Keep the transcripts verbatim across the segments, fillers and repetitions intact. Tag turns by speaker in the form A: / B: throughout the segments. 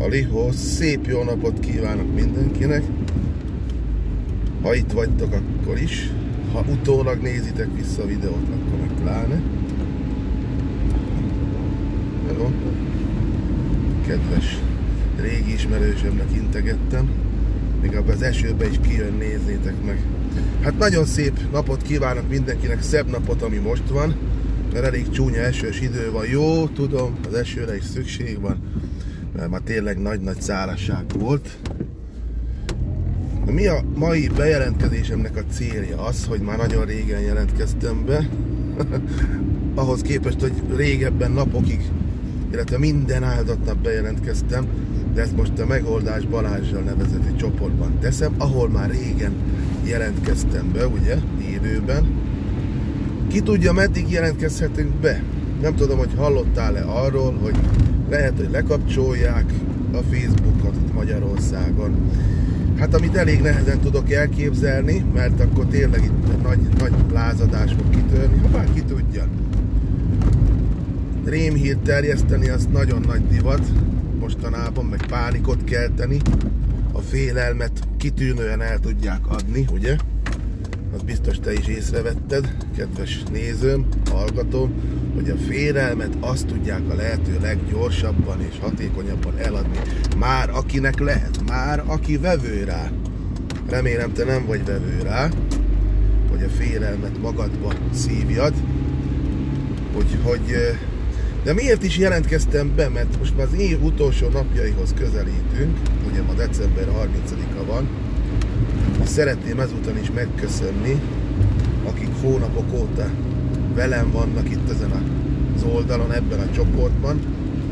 A: Halihó, szép jó napot kívánok mindenkinek. Ha itt vagytok, akkor is. Ha utólag nézitek vissza a videót, akkor meg pláne. Hello. Kedves régi ismerősömnek integettem. Még abban az esőbe is kijön, nézzétek meg. Hát nagyon szép napot kívánok mindenkinek, szebb napot, ami most van. Mert elég csúnya esős idő van. Jó, tudom, az esőre is szükség van. Mert már tényleg nagy-nagy szárazság volt. Mi a mai bejelentkezésemnek a célja? Az, hogy már nagyon régen jelentkeztem be. Ahhoz képest, hogy régebben napokig, illetve minden áldott nap bejelentkeztem, de ezt most a Megoldás Balázssal nevezeti csoportban teszem, ahol már régen jelentkeztem be, ugye, élőben. Ki tudja, meddig jelentkezhetünk be? Nem tudom, hogy hallottál-e arról, hogy lehet, hogy lekapcsolják a Facebookot itt Magyarországon. Hát amit elég nehezen tudok elképzelni, mert akkor tényleg itt nagy, nagy lázadás fog kitörni, ha bár ki tudja. Rémhírt terjeszteni, az nagyon nagy divat mostanában, meg pánikot kelteni. A félelmet kitűnően el tudják adni, ugye? Az biztos te is észrevetted, kedves nézőm, hallgatóm, hogy a félelmet azt tudják a lehető leggyorsabban és hatékonyabban eladni. Már akinek lehet, már aki vevő rá. Remélem, te nem vagy vevő rá, hogy a félelmet magadba szívjad. Úgyhogy, de miért is jelentkeztem be? Mert most már az év utolsó napjaihoz közelítünk, ugye ma december harmincadika van. Szeretném ezúton is megköszönni, akik hónapok óta velem vannak itt ezen az oldalon, ebben a csoportban.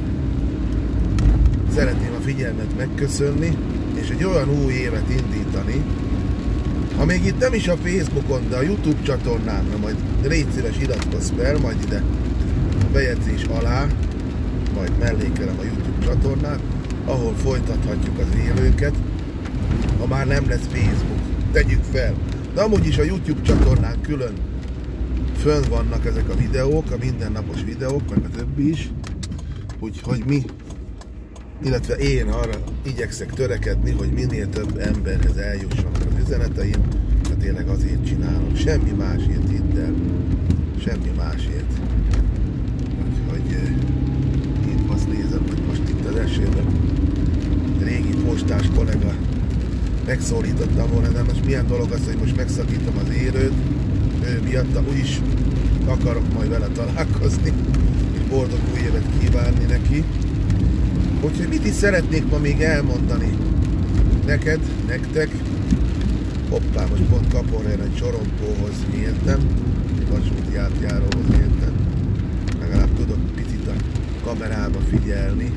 A: Szeretném a figyelmet megköszönni, és egy olyan új évet indítani, ha még itt nem is a Facebookon, de a YouTube csatornámra, majd légy szíves, iratkozz fel, majd ide a bejegyzés alá, majd mellékelem a YouTube csatornát, ahol folytathatjuk az élőket, ha már nem lesz Facebook. Tegyük fel. De amúgy is a YouTube csatornán külön fönn vannak ezek a videók, a mindennapos videók, meg a többi is. Úgyhogy mi, illetve én arra igyekszek törekedni, hogy minél több emberhez eljussanak az üzeneteim, mert tényleg azért csinálom. Semmi másért, hidd el. Semmi másért. Úgyhogy én azt nézem, hogy most itt az esőben régi postás kollega megszólítottam volna, de most milyen dolog az, hogy most megszakítom az élőt, ő miatt, úgyis akarok majd vele találkozni, és boldog új évet kívánni neki. Úgyhogy mit is szeretnék ma még elmondani neked, nektek. Hoppá, most pont Kaporrán egy sorompóhoz értem, egy vasúti átjáróhoz értem. Legalább tudok picit a kamerába figyelni.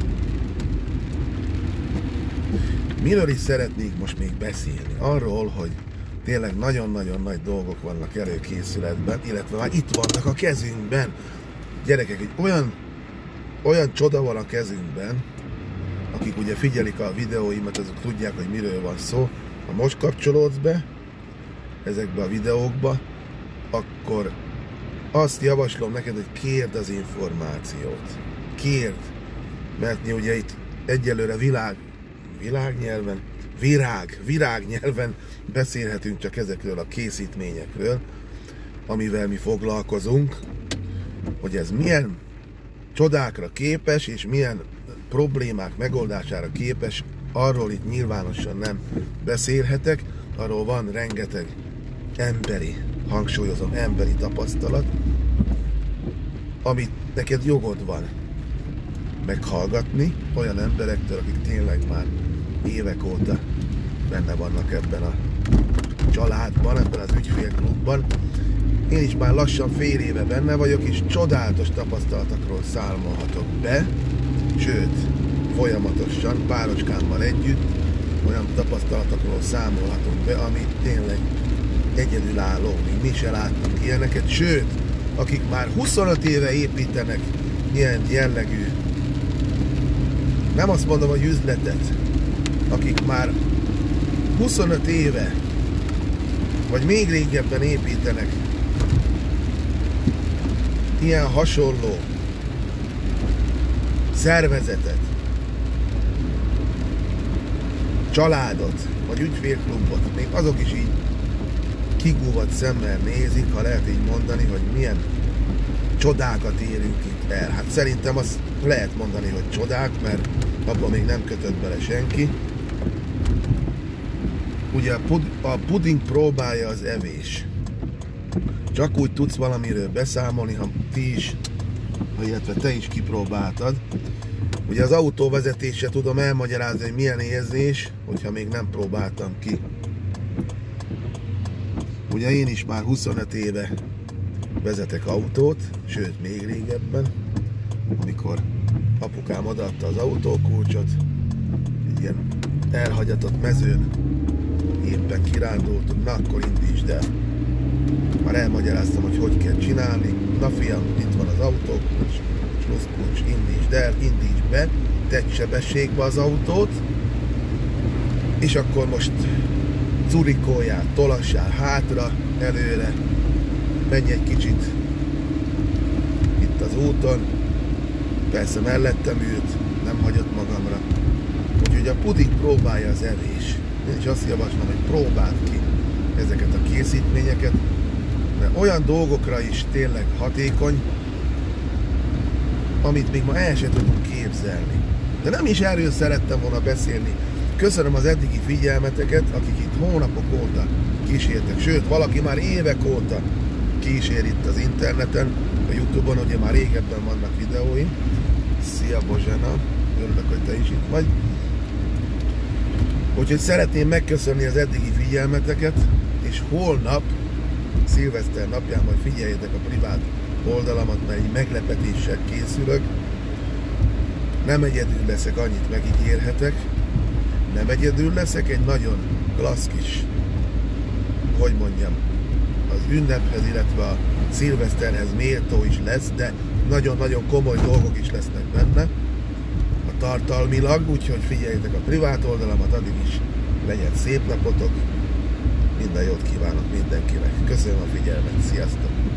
A: Miről is szeretnék most még beszélni? Arról, hogy tényleg nagyon-nagyon nagy dolgok vannak előkészületben, illetve már itt vannak a kezünkben. Gyerekek, egy olyan, olyan csoda van a kezünkben, akik ugye figyelik a videóimat, azok tudják, hogy miről van szó. Ha most kapcsolódsz be ezekbe a videókba, akkor azt javaslom neked, hogy kérd az információt. Kérd, mert mi ugye itt egyelőre világ világnyelven, virág, virágnyelven beszélhetünk csak ezekről a készítményekről, amivel mi foglalkozunk, hogy ez milyen csodákra képes, és milyen problémák megoldására képes, arról itt nyilvánosan nem beszélhetek, arról van rengeteg emberi, hangsúlyozom, emberi tapasztalat, amit neked jogod van meghallgatni olyan emberektől, akik tényleg már évek óta benne vannak ebben a családban, ebben az ügyfélklubban. Én is már lassan fél éve benne vagyok, és csodálatos tapasztalatokról számolhatok be, sőt, folyamatosan, párocskámmal együtt olyan tapasztalatokról számolhatunk be, ami tényleg egyedülálló, még mi se láttunk ilyeneket, sőt, akik már huszonöt éve építenek ilyen jellegű, nem azt mondom, hogy üzletet, akik már huszonöt éve, vagy még régebben építenek ilyen hasonló szervezetet, családot, vagy ügyfélklubot, még azok is így kigúvat szemmel nézik, ha lehet így mondani, hogy milyen csodákat érünk itt el. Hát szerintem azt lehet mondani, hogy csodák, mert abban még nem kötött bele senki. Ugye a, pud a puding próbálja az evés. Csak úgy tudsz valamiről beszámolni, ha ti is, illetve te is kipróbáltad. Ugye az autóvezetésre tudom elmagyarázni, hogy milyen érzés, hogyha még nem próbáltam ki. Ugye én is már huszonöt éve vezetek autót, sőt még régebben, amikor apukám odaadta az autókulcsot, egy ilyen elhagyatott mezőn, éppen kirándultunk, na akkor indítsd el. Már elmagyaráztam, hogy hogy kell csinálni. Na fiam, itt van az autókulcs, sluszkulcs, indítsd el, indítsd be, tedd sebességbe az autót, és akkor most curikoljál, tolassál hátra, előre, menj egy kicsit itt az úton, persze mellettem ült, nem hagyott magamra. Úgyhogy a puding próbálja az evés. Én is azt javaslom, hogy próbáld ki ezeket a készítményeket, mert olyan dolgokra is tényleg hatékony, amit még ma el sem tudunk képzelni. De nem is erről szerettem volna beszélni. Köszönöm az eddigi figyelmeteket, akik itt hónapok óta kísértek, sőt, valaki már évek óta kísér itt az interneten, a Youtube-on, ugye már régebben vannak videóim. Szia Bozsana, örülök, hogy te is itt vagy. Úgyhogy szeretném megköszönni az eddigi figyelmeteket, és holnap, szilveszter napján majd figyeljetek a privát oldalamat, mert egy meglepetéssel készülök. Nem egyedül leszek, annyit megígérhetek. Nem egyedül leszek, egy nagyon klassz kis, hogy mondjam, az ünnephez, illetve a szilveszterhez méltó is lesz, de nagyon-nagyon komoly dolgok is lesznek benne a tartalmilag, úgyhogy figyeljetek a privát oldalamat, addig is legyen szép napotok, minden jót kívánok mindenkinek. Köszönöm a figyelmet, sziasztok!